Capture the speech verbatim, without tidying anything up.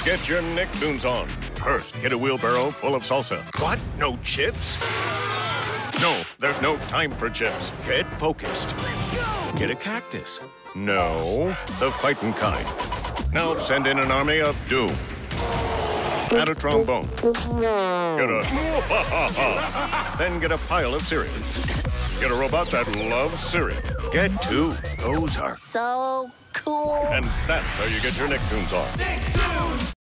Get your Nicktoons on. First, get a wheelbarrow full of salsa. What? No chips? No, there's no time for chips. Get focused. Get a cactus. No, the fighting kind. Now send in an army of doom. Add a trombone. Get a then get a pile of cereal. Get a robot that loves cereal. Get two. Those are so cool. And that's how you get your Nicktoons on. Nicktoons!